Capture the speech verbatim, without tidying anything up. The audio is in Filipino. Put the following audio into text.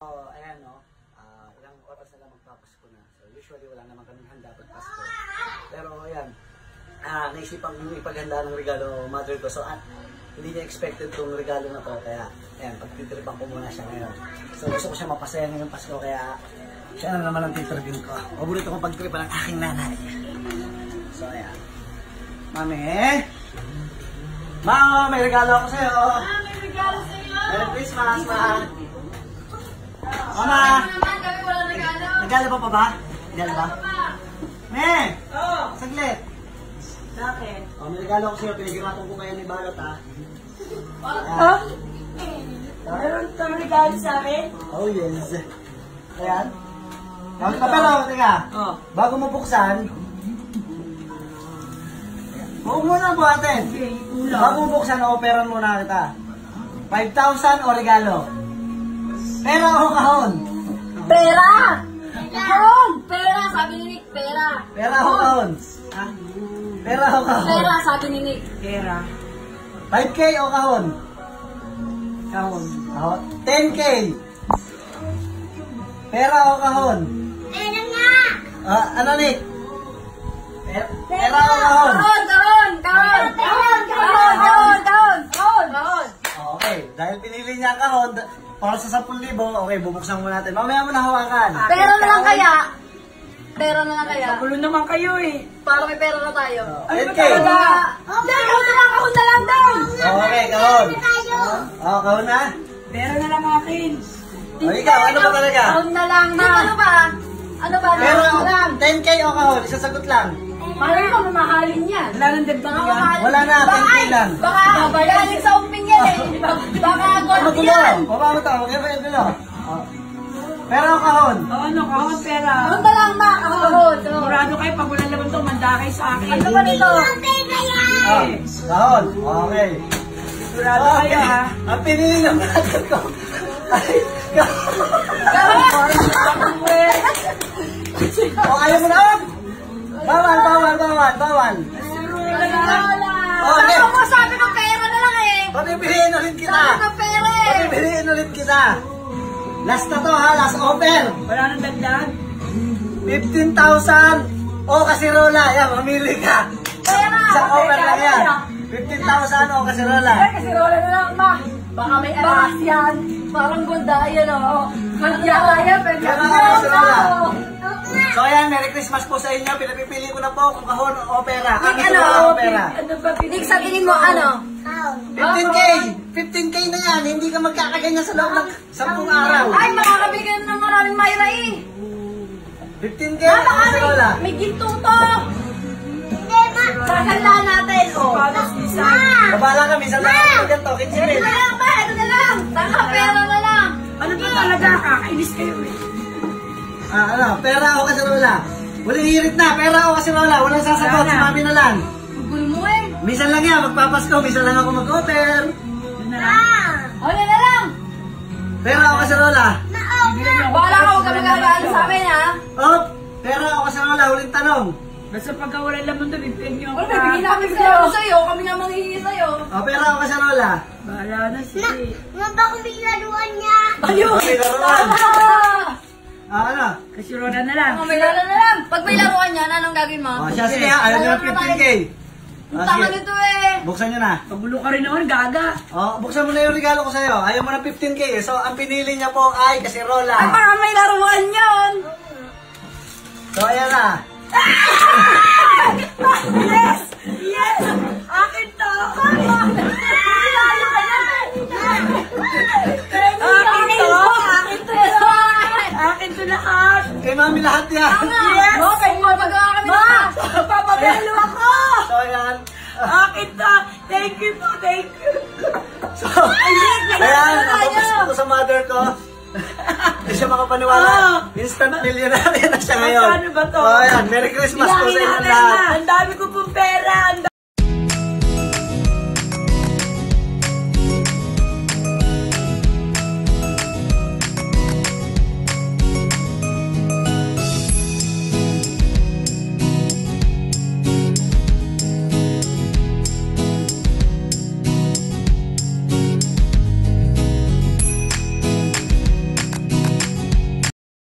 Oh, ayan no, uh, ilang oras na lang magpapasko na. So usually wala naman kaming handa pag Pasko. Pero ayan, uh, naisipan kong ipaghanda ng regalo mother ko. So uh, hindi niya expected tong regalo na to. Kaya ayan, pagtitripan ko muna siya ngayon. So gusto ko siya mapasaya ngayong Pasko. Kaya siya na naman ang titripin ko. Paborito kong pagtripan ng aking nanay. So ayan. Mami! Mama, may regalo ako sa'yo. Ah, may regalo sa'yo. Merry Christmas, ma. Mama! Naman kami walang regalo. Regalo pa pa ba? Regalo ba? Me! Oo. Saglit! Bakit? Oh, may regalo ako sa'yo. Pinagiraton ko kayo ni Balot, ha? Oh? Meron kang regalo sa akin? Oh, yes. Ayan. Kawit ka pero, teka. Oo. Bago mo buksan, buo muna po atin. Bago mo buksan, operan muna kita. five thousand o regalo? Pera o kahon? Pera! Kahon! Pera! Sabi ni Nick, pera. Pera o kahon? Ha? Pera o kahon? Pera, sabi ni Nick. Pera. five K o kahon? Kahon. Oh, ten K. Pera o kahon? Pera nga! Ah, ano ni? Per pera o kahon? Kahon! Kahon! Kahon! Kahon! Kahon! Kahon! Kahon! Kahon! Kahon! Okay, dahil pinili niya ang kahon, para sa ten thousand, okay, bubuksan mo natin. Mamaya mo na hawakan. Pera na lang kaya? Pera na lang kaya? Magulo naman kayo eh. Para may pera na tayo. Oh, Ano ten ba K. talaga? Dahil kahon na lang! Kahon na lang daw! Okay, kahon. Oh, kahon na? Pera na lang akin. O ikaw, ano ba talaga? Kahon na lang na! Ano ba? Ano ba? Pero, Kahon na lang! ten K o kahon? Isasagot lang. Malay mo, mamahalin yan. Wala nang dagdag yan. Wala na, ten K lang. Baka galing sa umping yan eh. Baka Ano gold gulo? yan. Baba mo to, okay ba yung gulo? Oh. Pero o kahon? O ano, kahon pera. Kahon na lang ma. Kahon. Sigurado kayo, pag wala naman to, manda kayo sa akin. Ano ba nito? Oh, kahon. Okay. Sigurado kayo ha. Ang pinili ng brother ko. Ay, kahon. O, ayaw mo na? Bawal, bawal, bawal, bawal. Oh, ano mo sabi ng pera na lang eh. Papipiliin ulit kita. Sabi ng pera eh. Papipiliin ulit kita. Last na to ha, last offer. Wala nang dagdag. fifteen thousand o kasirola. Yan, mamili ka. Pera. Isang offer lang yan. fifteen thousand o kasirola. Eh, kasi rola na lang ma. Baka may alas yan. Parang gulda yan o. Gulda yan. Pwede Yan ang kasirola. So ayan, Merry Christmas po sa inyo. Pinapipili ko na po kung kahon o pera. Ang Nick, ano? kasirola o pera. Ano ba? Nick, sabihin mo ano? fifteen K. fifteen K na yan. Hindi ka magkakaganyan sa loob ng sampung araw. Ay, makakabili ka ng maraming mayra eh. fifteen K Ah, o baka kasirola. may, may gintong to. Hindi, ma. Sasandahan natin, oh. Panos design. Babala kami sa lahat ng ganito. Ito Kinsipin. na lang, ma. Ito na lang. Tanga, pera na lang. Ano ba talaga? Kakainis kayo eh. Ah, ano? Pera o kasirola? Walang hirit na. Pera o kasirola? Walang sasagot. Wala Si na. mami na lang. Gugul mo eh. Minsan lang yan. Magpapasko. Minsan lang ako mag-offer. Yun na lang. O, yan na lang. Pera o kasirola? Bahala ka, huwag ka magagaano sa akin, ha? Oh, pera o kasirola? Huling tanong. Basta pagka wala naman to, bibigyan niyo ako. Wala, bibigyan namin sa'yo. Sa'yo, kami nga manghihingi sa'yo. Oh, pera o kasirola? Bahala na siya eh. Maba kung biglaruan niya. Ayun! May laruan. Ah! Ah, ano? Kasi rola na lang. Mga may laro na lang. Pag may laruan niya, anong gagawin mo? Oh, siya sige ha. Ayaw nyo ng fifteen K. Ang Ah, tanga sige. nito eh. Buksan nyo na. Pagulo ka rin naman, gaga. Oh, buksan mo na yung regalo ko sa'yo. Ayaw mo ng fifteen K. So, ang pinili niya po ay kasirola. Ay, parang may laruan yun. So, ayan na. Yes! Yes! Akin to! Lalo ka na! Akin to! Akin to lahat! Akin to lahat. Kay mami lahat yan. Yes! Ma, pwede mo magawa kami na! Papapelo ako. So, ayan. Akin to. Thank you po, thank you. So, ayan. Napapas ko sa mother ko. Hindi siya makapaniwala. Oh. Instant millionaire na siya ngayon. Ano ba to? So, ayan. Merry Christmas po sa inyo Bilangin natin lahat. na. Ang dami ko pong pera. Ang